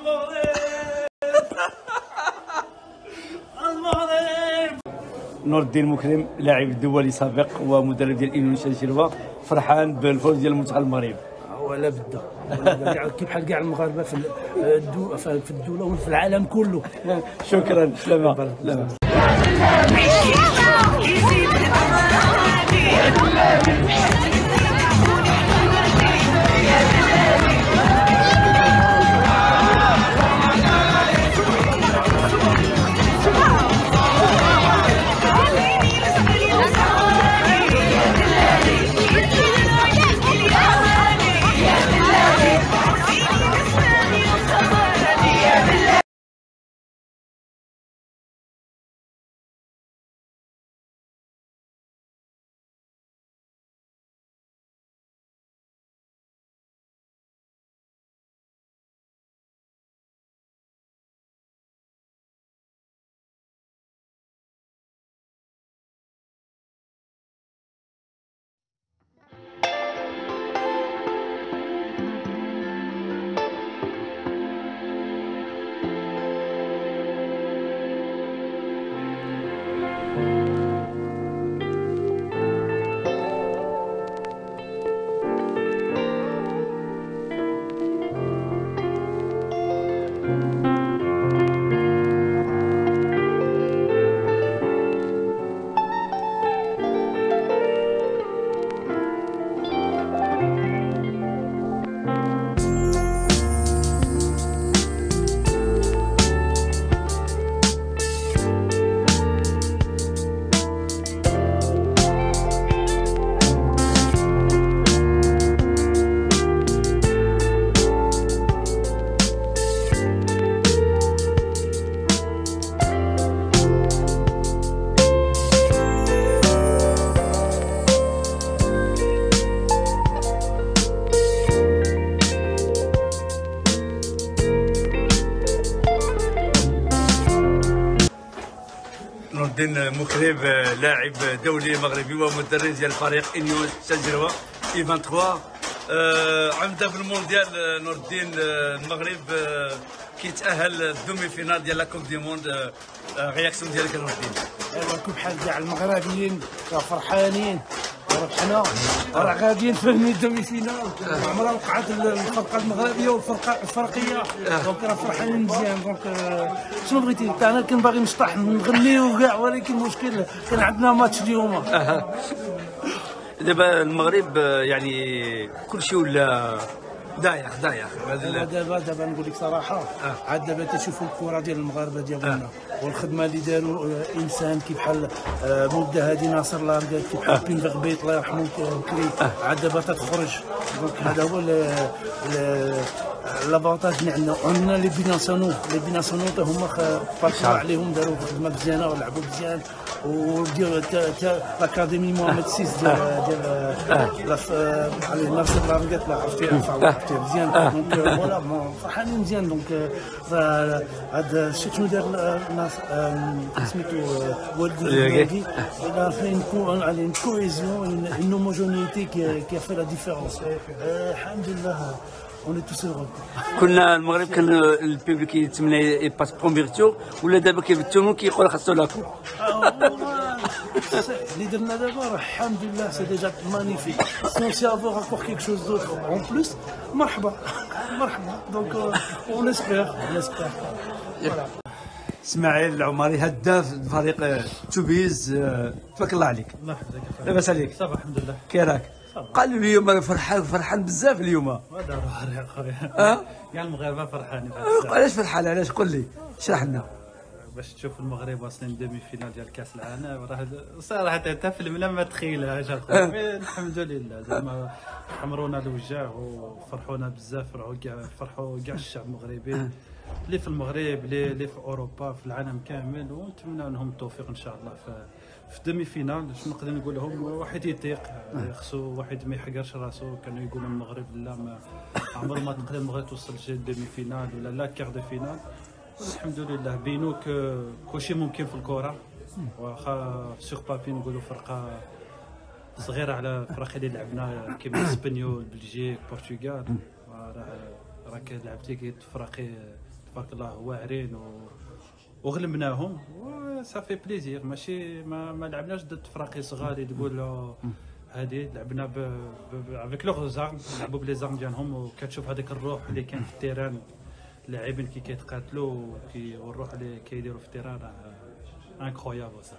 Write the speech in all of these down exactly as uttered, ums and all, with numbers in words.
نور الدين مكرم لاعب دولي سابق ومدرب ديال اينون شنشيروا، فرحان بالفوز ديال المنتخب المغرب. ولا بدا كيف بحال كاع المغاربه في الدو في الدوله وفي العالم كله. شكرا. سلامة. نور الدين مكرم لاعب دولي مغربي ومدرب ديال فريق اينون شنشيروا اي ثلاثة وعشرين. آه عمده في المونديال. نور الدين المغرب آه كيتاهل الدومي فينال ديال لا كوب دي موند. آه رياكسيون ديالك نور الدين؟ ايوا كيف بحال كاع المغربيين فرحانين، ربحنا راه غاديين في الدومي فينال. عمرها وقعت الفرقه المغربيه والفرقه الفرقيه، دونك راه فرحانين مزيان. دونك شنو بغيتي؟ انا كان باغي نشطح نغنيو كاع، ولكن المشكل كان عندنا ماتش اليوم. دابا المغرب يعني كلشي ولا دايخ دايخ. دابا دابا نقول لك صراحه، عاد دابا تشوفوا الكره ديال المغاربه ديالنا والخدمه اللي داروا انسان كيف بحال مبدا هادي ناصر لاركاد، كيف بحال بين بغبيط الله يرحمه كري، عاد دابا تتخرج. دونك هذا هو لافونتاج اللي عندنا. عندنا لي بيناسيونو لي بيناسيونو هما باركوا عليهم، داروا خدمه مزيانه ولعبوا مزيان. وديال لاكاديمي محمد سيس ديال ديال ناصر لاركاد، لا عرفتي عرفتي مزيان. دونك فوالا فرحانين مزيان. دونك هذا شنو دار الناس سميتو والد البلادي، il a fait une cohésion, une homogénéité qui a fait la différence. Alhamdulillah. On est tous heureux. كنا المغرب كان البيبليك يتمنى يباس بروميير تور، ولا دابا كيبتموا كيقول خاصو لاكو. اللي درنا دابا راه الحمد لله سي ديجا مانيفيك. سي سي افوغ اكور كيك شوز دوطر اون بلوس، مرحبا مرحبا. دونك اون اسبير اون اسبير. اسماعيل العمري هداف فريق توبيز، تبارك الله عليك. الله يحفظك. لاباس عليك؟ صافا الحمد لله. كي راك؟ قالوا لي اليوم فرحان فرحان بزاف اليوم. هذا راه خويا. اه كاع المغاربه فرحانين. علاش فرحان؟ علاش؟ قول لي، اشرح لنا. باش تشوف المغرب واصلين دومي فينال ديال كاس العالم، راه صراحه حتى في الملا ما تخيلهاش اخويا. الحمد لله زعما حمرونا الوجه وفرحونا بزاف، فرحوا كاع فرحوا كاع الشعب المغربي اللي في المغرب اللي اللي في اوروبا في العالم كامل، ونتمنى لهم التوفيق ان شاء الله في في الدومي فينال. شنو نقدر نقول لهم؟ واحد يتيق، خصو واحد ما يحقرش راسو. كانوا يقولوا المغرب لا ما عمر ما تقدر المغرب توصل شي دومي فينال ولا لا كار دو فينال. الحمد لله بينوا كلشي ممكن في الكره، واخا سوغ بابي نقولوا فرقه صغيره على الفرق اللي لعبنا كيما اسبانيول بلجيك البرتغال. راه راك لعبتي كي فرقي تبارك الله واعرين و... وغلبناهم وصافي بليزير. ماشي ما, ما لعبناش ضد فراقي صغار تقول له هذه لعبنا ب افيك لوغ زارم، لعبوا بلي زارم ديالهم، وكتشوف هذيك الروح اللي كاين في التيران، اللاعبين كي كيتقاتلوا كي والروح اللي كيديروا في التيران راه انكرويابل صافي.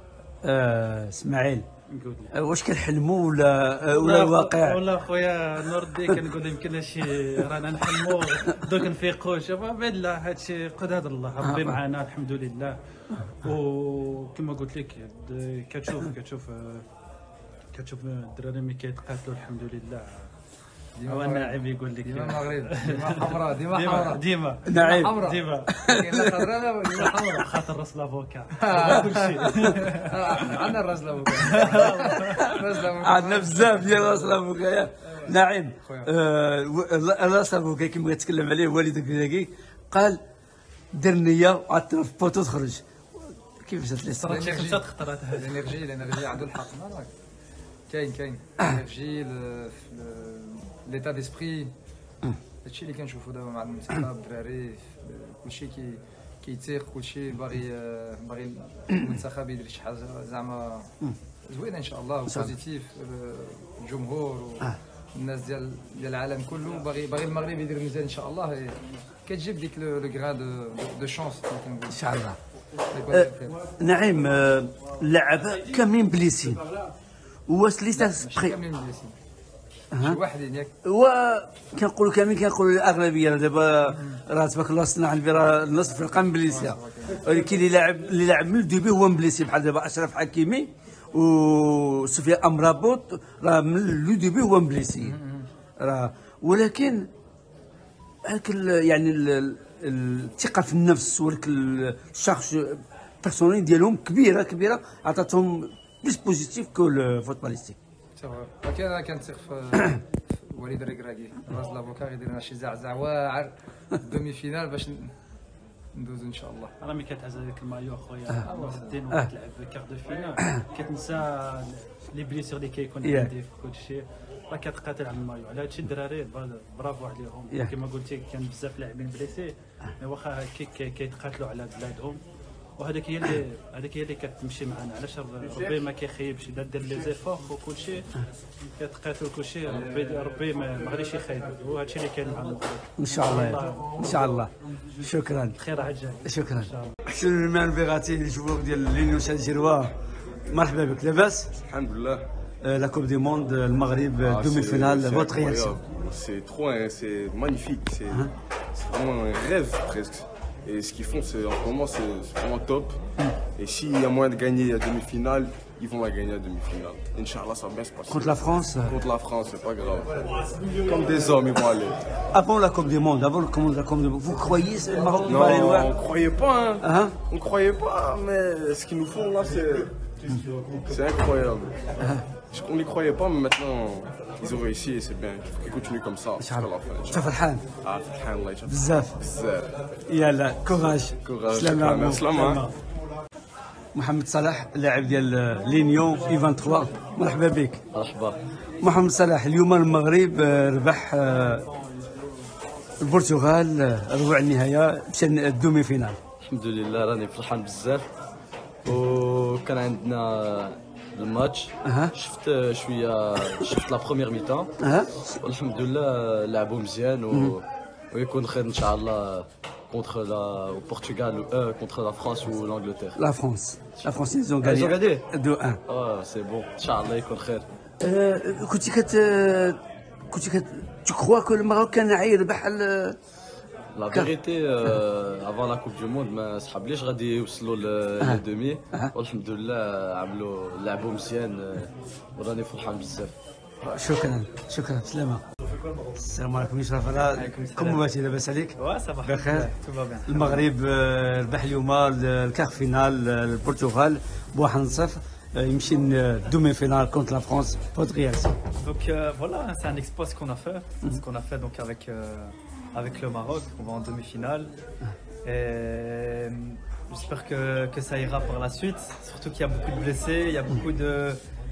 آه اسماعيل نقول آه واش كنحلموا ولا ولا الواقع؟ والله خويا نور الدين كنقول يمكن شي رانا نحلموا دوك نفيقوا. شوف بعد لا هادشي قدر الله، ربي معنا الحمد لله. وكما قلت لك كتشوف كتشوف كتشوف الدراري ملي كيتقاتلوا الحمد لله. ديما الناعم يقول لك ديما المغرب ديما حمراء ديما حمراء ديما نعم ديما كاين خضراء ديما حمراء. خاطر راس لافوكا كلشي عندنا الراس لافوكا الراس لافوكا عندنا بزاف ديال راس لافوكا. نعم راس لافوكا كيما كتكلم عليه والد الكراكي قال دير نيه وعاد في بوطو تخرج. كيفاش جات لي صرات شي خمسة خطرات هذه الانرجي الانرجي عنده الحق. كاين كاين الانرجي ليتا ديسبري. هادشي اللي كنشوفو دابا مع المنتخب الدراري كلشي كي كيتيق كلشي باغي باغي المنتخب يدير شي حاجه زعما زوينه ان شاء الله وبوزيتيف. الجمهور والناس ديال ديال العالم كله باغي باغي المغرب يدير مزيان ان شاء الله. كتجيب ديك لو غران دو دو شونس كنقول ان شاء الله. نعيم اللعابه كاملين بليسين واش لي تاسبري كاملين بليسين شي واحدين ياك و كنقولوا كاملين كنقولوا الاغلبيه دابا راه تبارك الله صنع النص في القلب بليسيه. ولكن اللي لاعب اللي لاعب من الديبي هو مبليسي بحال دابا اشرف حكيمي وسفيان امرابوط راه من لو ديبي هو مبليسي راه. ولكن هاك يعني الثقه في النفس ولك الشخص بيرسونيل ديالهم كبيره كبيره عطاتهم بليس بوزيتيف كو الفوتباليستيك. ولكن انا كنثق في وليد الركراكي راس لافوكا غيدير لنا شي زعزع واعر دومي فينال باش ندوزو ان شاء الله. راه ملي كتهز هذاك المايو اخويا نور الدين وكتلعب كارت دو فينال كتنسى لي بليسير اللي كيكون عندي في كلشي، راه كتقاتل على المايو. على هادشي الدراري برافو عليهم. كما قلتي كان بزاف لاعبين بليسي واخا كيتقاتلوا على بلادهم، وهذاك هي اللي هذيك هي اللي كتمشي معنا. علاش ربي ما كيخيبش اذا دار لي زيفور وكلشي كتقاتل كلشي ربي ربي ما غاديش يخيب. وهذا الشيء اللي كاين مع المغرب ان شاء الله ان شاء الله. شكرا خير عجل شكرا. حسن المان بيغاتي الجوار ديال لينيون سان جيروا مرحبا بك. لاباس؟ الحمد لله. La Coupe du Monde, le Maghreb, ah, demi-finale, votre réaction? C'est trop, hein, c'est magnifique, c'est uh -huh. vraiment un rêve presque. Et ce qu'ils font c'est, en ce moment, c'est vraiment top. Mm. Et s'il y a moyen de gagner la demi-finale, ils vont la gagner la demi-finale. Inch'Allah, ça va bien se passer. Contre la France? Contre la France, c'est pas grave. Comme des hommes, ils vont aller. Avant la Coupe du Monde, avant la Coupe du Monde, vous croyez que le Maroc non, va aller loin? On ne croyait pas, hein. Uh -huh. On ne croyait pas, mais ce qu'ils nous font là, c'est c'est incroyable. Uh -huh. On n'y croyait pas, mais maintenant ils ont réussi et c'est bien. Il faut qu'ils continuent comme ça jusqu'à la fin. Tu es فرحان؟ Ah, فرحان الله يشوفك. بزاف. بزاف. يلا كوراج. كوراج. سلامة. سلامة. محمد صلاح لاعب ديال لينيون اي ثلاثة وعشرين مرحبا بك. مرحبا. محمد صلاح اليوم المغرب ربح البرتغال ربع النهاية مشى الدومي فينال. الحمد لله راني فرحان بزاف وكان عندنا الماتش. أه. شفت شويه شفت لا بروميير ميتان. أه. والحمد لله لعبوا مزيان و... ويكون خير ان شاء الله contre la Portugal euh, contre la France ou l'Angleterre. La France. La France ils ont gagné. Ils ont gagné deux un. Ah c'est bon. ان شاء الله يكون خير. كنت كت كنت كت tu crois que le Maroc كان يربح ال La vérité, euh, avant la Coupe du Monde, ما صحابليش غادي يوصلوا للدومي والحمد لله عملوا لعبوا مزيان وراني فرحان بزاف. شكرا شكرا سلامة. السلام عليكم يشرف على كم باتي لاباس عليك؟ وا صباح بخير. تبا المغرب ربح اليوم الكار فينال البرتغال بواحد صفر يمشي الدومي فينال contre la France. Votre réaction? Donc euh, voilà, c'est un exploit ce qu'on a fait, mm-hmm. ce qu'on a fait donc avec euh, avec le Maroc, on va en demi-finale. Et j'espère que, que ça ira par la suite, surtout qu'il y a beaucoup de blessés, il y a beaucoup de,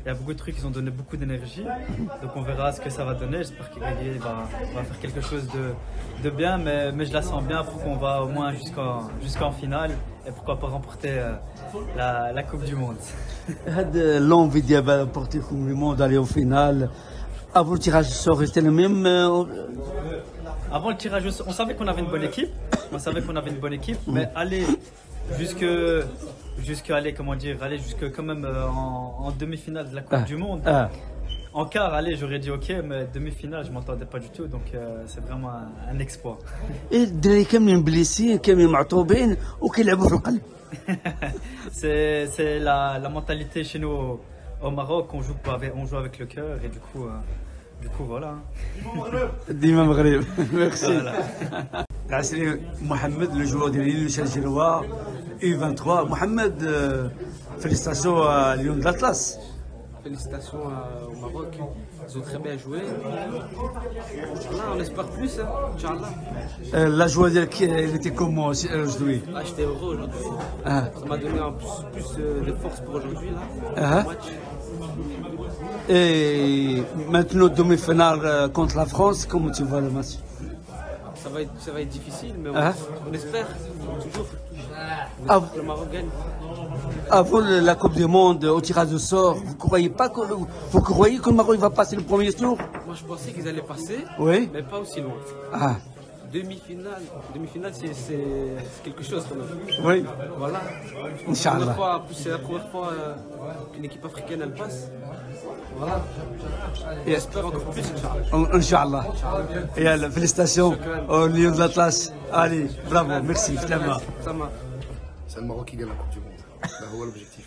il y a beaucoup de trucs, ils ont donné beaucoup d'énergie. Donc on verra ce que ça va donner. J'espère que Gagué va, va faire quelque chose de, de bien, mais, mais je la sens bien pour qu'on va au moins jusqu'en jusqu'en finale et pourquoi pas remporter euh, la, la Coupe du Monde. L'envie de remporter la Coupe du Monde, d'aller au final, avant le tirage au sort, c'était le même. Avant le tirage au sort, on savait qu'on avait une bonne équipe. On savait qu'on avait une bonne équipe, mais aller jusque, jusque aller, comment dire, aller jusque quand même euh, en, en demi-finale de la Coupe ah. du Monde. Ah. En quart, allez, j'aurais dit ok, mais demi-finale, je m'entendais pas du tout, donc euh, c'est vraiment un, un exploit. الدراري كاملين مبليسين كاملين معطوبين وكيلعبوا في القلب. C'est c'est la, la mentalité chez nous au, au Maroc, on joue, avec, on joue avec le cœur et du coup, euh, du coup voilà. ديما مغرب. ميرسي. العسري محمد لو جوار ديال ليلو شالجيروا يو ثلاثة وعشرين محمد فيليستاسيون ليون de l'Atlas. Félicitations au Maroc, ils ont très bien joué. Là, on espère plus, hein, Inch'Allah. La joie ديالك elle était comment aujourd'hui? Ah, j'étais heureux aujourd'hui. Ah. Ça m'a donné un plus, plus de force pour aujourd'hui là. Ah. Le match. Et maintenant demi-finale contre la France, comment tu vois le match? Ça va être, ça va être difficile, mais on, Ah. on espère toujours. On Ah. espère que le Maroc gagne. Avant la Coupe du Monde, au tirage au sort, vous croyez pas que vous croyez que le Maroc va passer le premier tour? Moi, je pensais qu'ils allaient passer, Oui. mais pas aussi loin. Ah. Demi-finale, demi-finale, c'est c'est quelque chose quand même. Oui. Voilà. Inch'Allah. Fois, en plus, c'est la première fois euh, qu'une équipe africaine elle passe. Voilà. Et j'espère encore plus, Inch'Allah. Inch'Allah. Et félicitations au Lion de l'Atlas. Allez, bravo, merci. Finalement. Ça marche. C'est le Maroc qui gagne la Coupe du Monde. C'est l'objectif.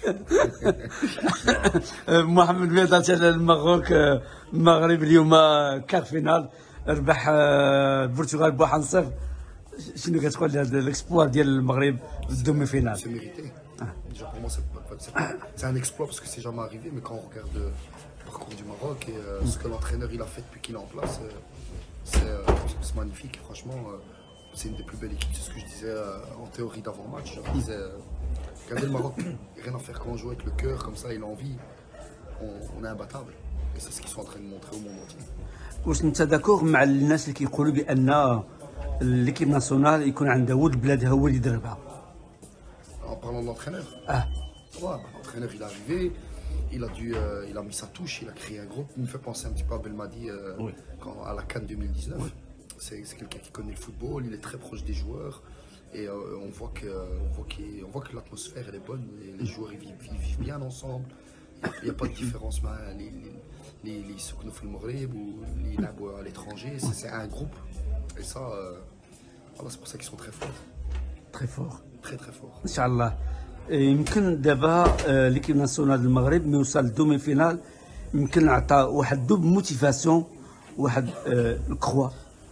محمد بيض على المغرب المغرب اليوم كار فينال ربح البرتغال بواحد صفر شنو كتقول لهذا الاكسبوار ديال المغرب الدومي فينال؟ C'est mérité. Déjà pour moi c'est, c'est un exploit parce que c'est jamais arrivé, mais quand on regarde le parcours du Maroc et euh, ce que l'entraîneur il a fait depuis qu'il est en place, euh, c'est, euh, c'est magnifique. Et franchement, euh, c'est une des plus belles équipes. C'est ce que je disais euh, en théorie d'avant-match. Je disais, euh, regardez le Maroc, rien à faire quand on joue avec le cœur comme ça, il a envie, on, on est imbattable. Et c'est ce qu'ils sont en train de montrer au monde entier. واش انت داكوغ مع الناس اللي كيقولوا بان ليكيب ناسيونال يكون عندها ولد بلادها هو اللي يدربها؟ En parlant de l'entraîneur, ah. ouais, bah, l'entraîneur il est arrivé, il a, dû, euh, il a mis sa touche, il a créé un groupe. Il me fait penser un petit peu à Belmadi euh, oui. quand, à la CAN deux mille dix-neuf. Oui. C'est, c'est quelqu'un qui connaît le football, il est très proche des joueurs. Et euh, on, voit que, on, voit on voit que l'atmosphère elle est bonne, les, les joueurs ils vivent, ils vivent bien ensemble. Il n'y a pas de différence. Les, les, les ceux qui nous font le Maghreb ou les labos à l'étranger, c'est, c'est un groupe. Et ça, euh, voilà, c'est pour ça qu'ils sont très forts. Très forts. Très très forts. Inch'Allah. يمكن دابا ليكيب ناسيونال المغرب ملي وصل للدومي فينال يمكن نعطى واحد دوب موتيفاسيون واحد الكخوا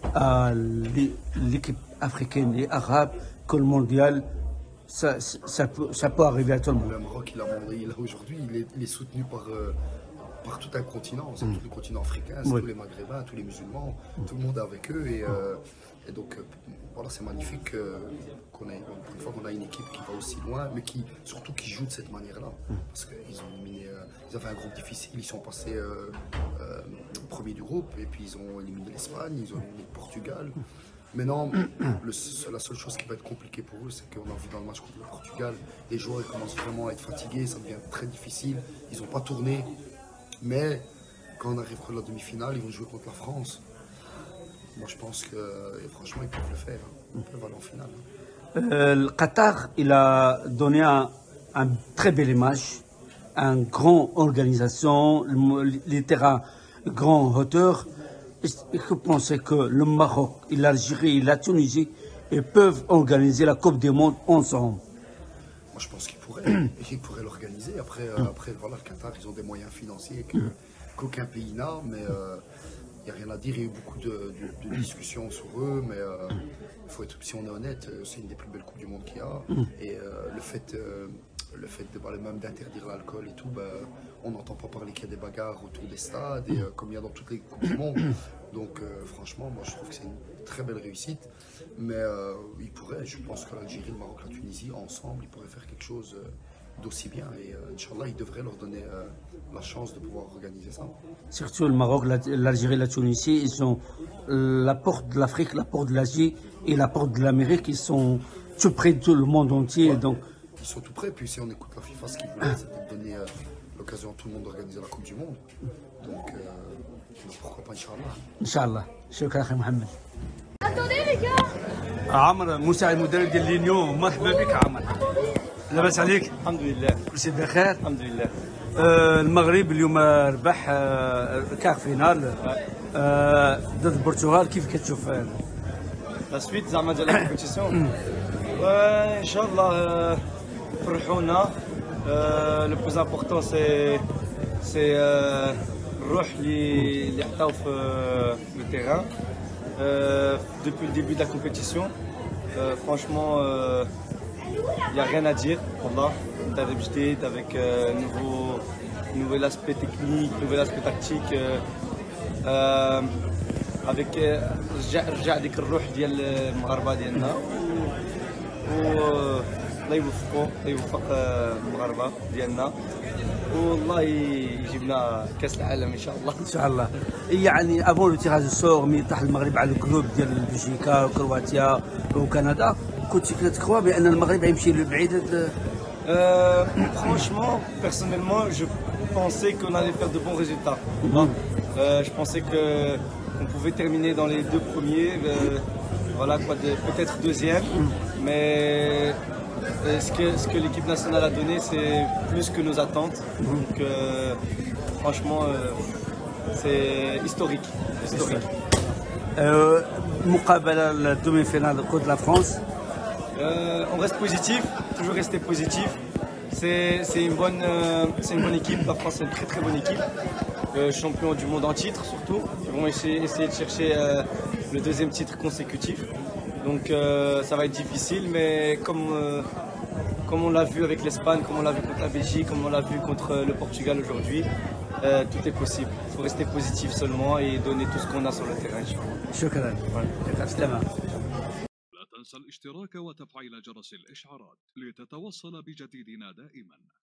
ليكيب افريكان لي اغاب كل مونديال ça, ça, peut, ça peut arriver à tout le monde. Le Maroc, il a, il a aujourd'hui, il est, il est soutenu par, euh, par tout un continent, c'est mm. tout le continent africain, c'est oui. tous les Maghrébins, tous les musulmans, mm. tout le monde est avec eux. Et, euh, et donc, euh, voilà, c'est magnifique euh, qu'on ait, une fois qu'on a une équipe qui va aussi loin, mais qui, surtout qui joue de cette manière-là. Mm. Parce qu'ils ont éliminé, euh, ils avaient un groupe difficile, ils sont passés euh, euh, premiers du groupe, et puis ils ont éliminé l'Espagne, ils ont éliminé le Portugal. Maintenant, le, la seule chose qui va être compliquée pour eux, c'est qu'on a vu dans le match contre le Portugal, les joueurs ils commencent vraiment à être fatigués, ça devient très difficile, ils n'ont pas tourné. Mais quand on arrive à la demi-finale, ils vont jouer contre la France. Moi je pense que franchement ils peuvent le faire, hein. Ils peuvent aller en finale. Euh, le Qatar, il a donné un, un très belle image, une grande organisation, les terrains grande hauteur. Est-ce que vous pensez que le Maroc, l'Algérie et la Tunisie ils peuvent organiser la Coupe du Monde ensemble? Moi je pense qu'ils pourraient, ils pourraient l'organiser. Après, euh, après voilà, le Qatar, ils ont des moyens financiers que, qu'aucun pays n'a, mais il euh, n'y a rien à dire. Il y a eu beaucoup de, de, de discussions sur eux, mais euh, faut être, si on est honnête, c'est une des plus belles Coupes du Monde qu'il y a. Et euh, le fait, euh, le fait de, bah, même d'interdire l'alcool et tout, bah, on n'entend pas parler qu'il y a des bagarres autour des stades, et, euh, comme il y a dans toutes les Coupes du Monde. Donc euh, franchement, moi je trouve que c'est une très belle réussite. Mais euh, ils pourraient, je pense que l'Algérie, le Maroc, la Tunisie, ensemble, ils pourraient faire quelque chose euh, d'aussi bien. Et euh, Inch'Allah, il devrait leur donner euh, la chance de pouvoir organiser ça. Surtout le Maroc, l'Algérie, la Tunisie, ils ont la porte de l'Afrique, la porte de l'Asie et la porte de l'Amérique. Ils sont tout près de tout le monde entier. Ouais. Donc... Ils sont tout près. Puis si on écoute la FIFA, ce qu'ils voulaient, c'était de donner euh, l'occasion à tout le monde d'organiser la Coupe du Monde. Donc euh, pourquoi pas, Inch'Allah. Inch'Allah. Shukran, Akhi Mohamed. عمر مساعد مدرب ديال لينيو، مرحبا بك عمر. لاباس عليك؟ الحمد لله. كلشي بخير؟ الحمد لله. آه المغرب اليوم ربح آه كاع فينال آه ضد البرتغال، كيف كتشوف هذا؟ لا سويت زعما ديال لا كومبيتيسيون ان شاء الله فرحونا. لو بلوز امبورطون سي سي الروح اللي اللي عطاو في لو تيران depuis le début de la compétition. Euh, franchement, il euh, n'y a rien à dire. Wallah, مدرب جديد avec euh, nouveau, nouvel aspect technique, nouvel aspect tactique. Euh, euh, avec رجع رجع ديك الروح ديال المغاربه ديالنا. و الله يوفقو، الله يوفق المغاربه ديالنا، والله يجيب لنا كاس العالم ان شاء الله. ان شاء الله. يعني افون لو تيراج السور مي طاح المغرب على الجروب ديال بلجيكا وكرواتيا وكندا، كنت كتخوا بان المغرب غيمشي لبعيد؟ Franchement, personnellement, je pensais qu'on allait faire de bons résultats. Mm-hmm. euh, je pensais que qu'on pouvait terminer dans les deux premiers, euh, voilà quoi, peut-être deuxième, mm. mais euh, ce que ce que l'équipe nationale a donné, c'est plus que nos attentes. Mm. Donc euh, franchement, euh, c'est historique, historique. مقابلة الدومي فينال contre la France. Euh, on reste positif, toujours rester positif. C'est une, euh, une bonne équipe, la France c'est une très très bonne équipe. Euh, champion du monde en titre surtout. Ils vont essayer, essayer de chercher euh, le deuxième titre consécutif. Donc euh, ça va être difficile, mais comme, euh, comme on l'a vu avec l'Espagne, comme on l'a vu contre la Belgique, comme on l'a vu contre le Portugal aujourd'hui, euh, tout est possible. Il faut rester positif seulement et donner tout ce qu'on a sur le terrain. شكرا. شكرا. لا تنسى الاشتراك وتفعيل جرس الإشعارات لتتوصل بجديدنا دائما.